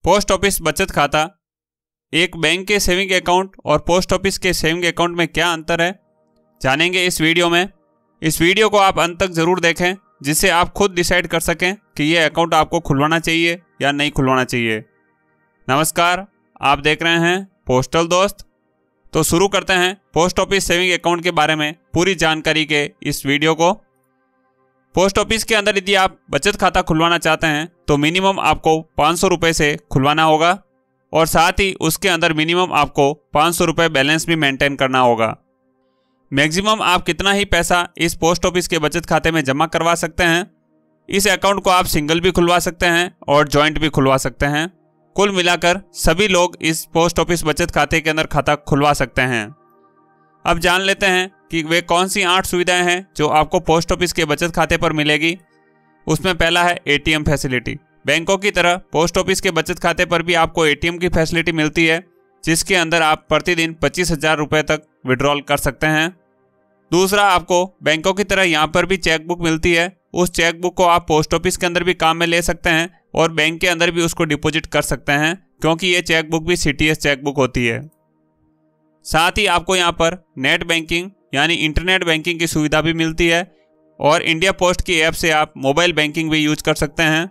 Post office बचत खाता, एक बैंक के सेविंग अकाउंट और पोस्ट ऑफिस के सेविंग अकाउंट में क्या अंतर है, जानेंगे इस वीडियो में। इस वीडियो को आप अंत तक ज़रूर देखें, जिससे आप खुद डिसाइड कर सकें कि ये अकाउंट आपको खुलवाना चाहिए या नहीं खुलवाना चाहिए। नमस्कार, आप देख रहे हैं पोस्टल दोस्त। तो शुरू करते हैं पोस्ट ऑफिस सेविंग अकाउंट के बारे में पूरी जानकारी के इस वीडियो को। पोस्ट ऑफिस के अंदर यदि आप बचत खाता खुलवाना चाहते हैं तो मिनिमम आपको 500 रुपये से खुलवाना होगा और साथ ही उसके अंदर मिनिमम आपको 500 रुपये बैलेंस भी मेंटेन करना होगा। मैक्सिमम आप कितना ही पैसा इस पोस्ट ऑफिस के बचत खाते में जमा करवा सकते हैं। इस अकाउंट को आप सिंगल भी खुलवा सकते हैं और जॉइंट भी खुलवा सकते हैं। कुल मिलाकर सभी लोग इस पोस्ट ऑफिस बचत खाते के अंदर खाता खुलवा सकते हैं। अब जान लेते हैं कि वे कौन सी 8 सुविधाएं हैं जो आपको पोस्ट ऑफिस के बचत खाते पर मिलेगी। उसमें पहला है एटीएम फैसिलिटी। बैंकों की तरह पोस्ट ऑफिस के बचत खाते पर भी आपको एटीएम की फैसिलिटी मिलती है, जिसके अंदर आप प्रतिदिन 25,000 रुपये तक विड्रॉल कर सकते हैं। दूसरा, आपको बैंकों की तरह यहाँ पर भी चेकबुक मिलती है। उस चेकबुक को आप पोस्ट ऑफिस के अंदर भी काम में ले सकते हैं और बैंक के अंदर भी उसको डिपॉजिट कर सकते हैं, क्योंकि ये चेकबुक भी सीटीएस चेकबुक होती है। साथ ही आपको यहाँ पर नेट बैंकिंग यानी इंटरनेट बैंकिंग की सुविधा भी मिलती है और इंडिया पोस्ट की ऐप से आप मोबाइल बैंकिंग भी यूज कर सकते हैं।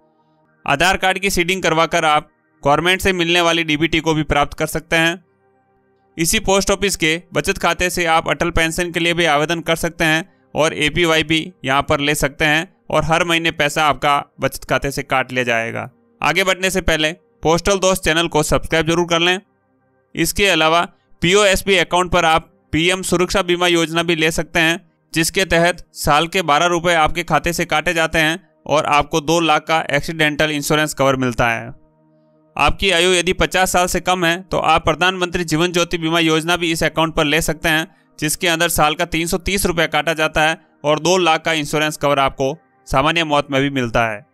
आधार कार्ड की सीडिंग करवाकर आप गवर्नमेंट से मिलने वाली डीबीटी को भी प्राप्त कर सकते हैं। इसी पोस्ट ऑफिस के बचत खाते से आप अटल पेंशन के लिए भी आवेदन कर सकते हैं और एपीवाई भी यहाँ पर ले सकते हैं और हर महीने पैसा आपका बचत खाते से काट लिया जाएगा। आगे बढ़ने से पहले पोस्टल दोस्त चैनल को सब्सक्राइब जरूर कर लें। इसके अलावा पीओएसबी अकाउंट पर आप पीएम सुरक्षा बीमा योजना भी ले सकते हैं, जिसके तहत साल के 12 रुपये आपके खाते से काटे जाते हैं और आपको 2 लाख का एक्सीडेंटल इंश्योरेंस कवर मिलता है। आपकी आयु यदि 50 साल से कम है तो आप प्रधानमंत्री जीवन ज्योति बीमा योजना भी इस अकाउंट पर ले सकते हैं, जिसके अंदर साल का 330 रुपये काटा जाता है और 2 लाख का इंश्योरेंस कवर आपको सामान्य मौत में भी मिलता है।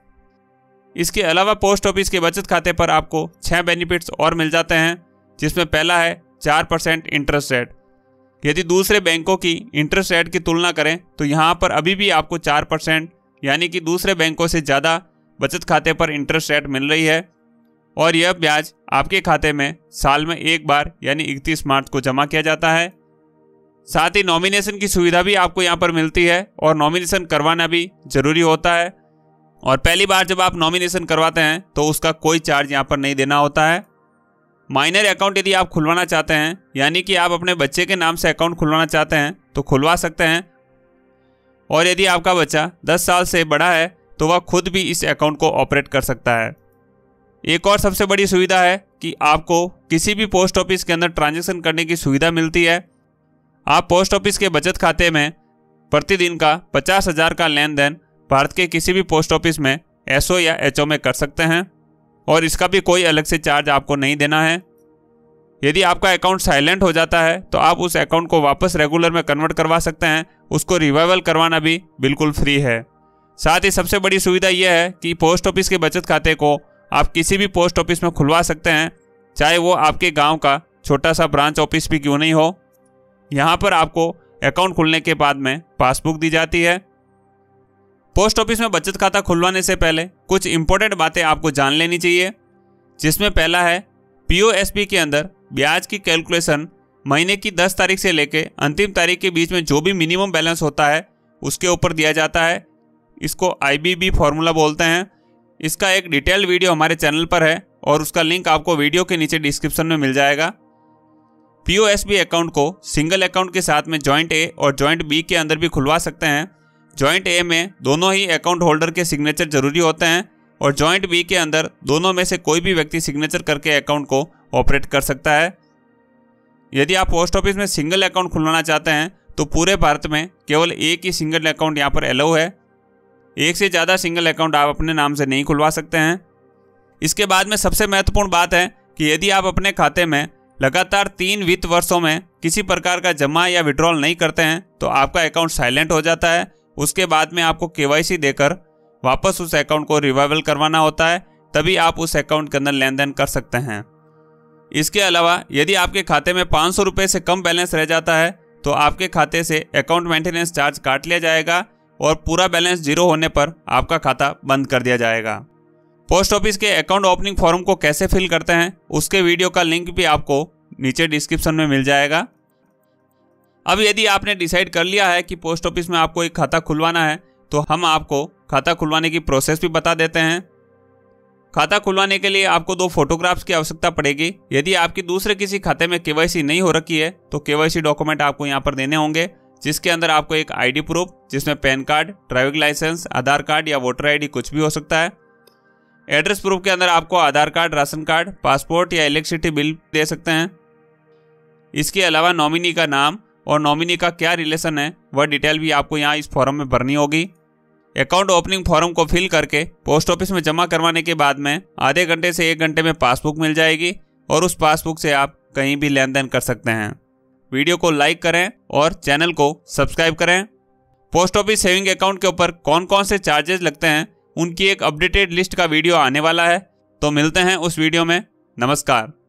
इसके अलावा पोस्ट ऑफिस के बचत खाते पर आपको 6 बेनिफिट्स और मिल जाते हैं, जिसमें पहला है 4% इंटरेस्ट रेट। यदि दूसरे बैंकों की इंटरेस्ट रेट की तुलना करें तो यहाँ पर अभी भी आपको 4% यानी कि दूसरे बैंकों से ज़्यादा बचत खाते पर इंटरेस्ट रेट मिल रही है और यह ब्याज आपके खाते में साल में एक बार यानी 31 मार्च को जमा किया जाता है। साथ ही नॉमिनेशन की सुविधा भी आपको यहाँ पर मिलती है और नॉमिनेशन करवाना भी जरूरी होता है और पहली बार जब आप नॉमिनेशन करवाते हैं तो उसका कोई चार्ज यहाँ पर नहीं देना होता है। माइनर अकाउंट यदि आप खुलवाना चाहते हैं यानी कि आप अपने बच्चे के नाम से अकाउंट खुलवाना चाहते हैं तो खुलवा सकते हैं और यदि आपका बच्चा 10 साल से बड़ा है तो वह खुद भी इस अकाउंट को ऑपरेट कर सकता है। एक और सबसे बड़ी सुविधा है कि आपको किसी भी पोस्ट ऑफिस के अंदर ट्रांजैक्शन करने की सुविधा मिलती है। आप पोस्ट ऑफिस के बचत खाते में प्रतिदिन का 50,000 का लेन देन भारत के किसी भी पोस्ट ऑफिस में एसओ या एचओ में कर सकते हैं और इसका भी कोई अलग से चार्ज आपको नहीं देना है। यदि आपका अकाउंट साइलेंट हो जाता है तो आप उस अकाउंट को वापस रेगुलर में कन्वर्ट करवा सकते हैं, उसको रिवाइवल करवाना भी बिल्कुल फ्री है। साथ ही सबसे बड़ी सुविधा यह है कि पोस्ट ऑफिस के बचत खाते को आप किसी भी पोस्ट ऑफिस में खुलवा सकते हैं, चाहे वो आपके गांव का छोटा सा ब्रांच ऑफिस भी क्यों नहीं हो। यहाँ पर आपको अकाउंट खुलने के बाद में पासबुक दी जाती है। पोस्ट ऑफिस में बचत खाता खुलवाने से पहले कुछ इंपॉर्टेंट बातें आपको जान लेनी चाहिए, जिसमें पहला है पीओएसबी के अंदर ब्याज की कैलकुलेशन महीने की 10 तारीख से लेकर अंतिम तारीख के बीच में जो भी मिनिमम बैलेंस होता है उसके ऊपर दिया जाता है। इसको आईबीबी फॉर्मूला बोलते हैं। इसका एक डिटेल्ड वीडियो हमारे चैनल पर है और उसका लिंक आपको वीडियो के नीचे डिस्क्रिप्शन में मिल जाएगा। पीओएसबी अकाउंट को सिंगल अकाउंट के साथ में जॉइंट ए और जॉइंट बी के अंदर भी खुलवा सकते हैं। जॉइंट ए में दोनों ही अकाउंट होल्डर के सिग्नेचर जरूरी होते हैं और जॉइंट बी के अंदर दोनों में से कोई भी व्यक्ति सिग्नेचर करके अकाउंट को ऑपरेट कर सकता है। यदि आप पोस्ट ऑफिस में सिंगल अकाउंट खुलवाना चाहते हैं तो पूरे भारत में केवल एक ही सिंगल अकाउंट यहाँ पर अलाउ है। एक से ज़्यादा सिंगल अकाउंट आप अपने नाम से नहीं खुलवा सकते हैं। इसके बाद में सबसे महत्वपूर्ण बात है कि यदि आप अपने खाते में लगातार 3 वित्त वर्षों में किसी प्रकार का जमा या विड्रॉल नहीं करते हैं तो आपका अकाउंट साइलेंट हो जाता है। उसके बाद में आपको केवाईसी देकर वापस उस अकाउंट को रिवाइवल करवाना होता है, तभी आप उस अकाउंट के अंदर लेन देन कर सकते हैं। इसके अलावा यदि आपके खाते में 500 रुपये से कम बैलेंस रह जाता है तो आपके खाते से अकाउंट मेंटेनेंस चार्ज काट लिया जाएगा और पूरा बैलेंस जीरो होने पर आपका खाता बंद कर दिया जाएगा। पोस्ट ऑफिस के अकाउंट ओपनिंग फॉर्म को कैसे फिल करते हैं उसके वीडियो का लिंक भी आपको नीचे डिस्क्रिप्शन में मिल जाएगा। अब यदि आपने डिसाइड कर लिया है कि पोस्ट ऑफिस में आपको एक खाता खुलवाना है तो हम आपको खाता खुलवाने की प्रोसेस भी बता देते हैं। खाता खुलवाने के लिए आपको 2 फोटोग्राफ्स की आवश्यकता पड़ेगी। यदि आपकी दूसरे किसी खाते में केवाईसी नहीं हो रखी है तो केवाईसी डॉक्यूमेंट आपको यहाँ पर देने होंगे, जिसके अंदर आपको एक आईडी प्रूफ जिसमें PAN card, driving licence, Aadhaar card या वोटर आईडी कुछ भी हो सकता है। एड्रेस प्रूफ के अंदर आपको Aadhaar card, ration card, passport या इलेक्ट्रिसिटी बिल दे सकते हैं। इसके अलावा नॉमिनी का नाम और नॉमिनी का क्या रिलेशन है वह डिटेल भी आपको यहाँ इस फॉर्म में भरनी होगी। अकाउंट ओपनिंग फॉर्म को फिल करके पोस्ट ऑफिस में जमा करवाने के बाद में आधे घंटे से 1 घंटे में पासबुक मिल जाएगी और उस पासबुक से आप कहीं भी लेन देन कर सकते हैं। वीडियो को लाइक करें और चैनल को सब्सक्राइब करें। पोस्ट ऑफिस सेविंग अकाउंट के ऊपर कौन कौन से चार्जेस लगते हैं उनकी एक अपडेटेड लिस्ट का वीडियो आने वाला है, तो मिलते हैं उस वीडियो में। नमस्कार।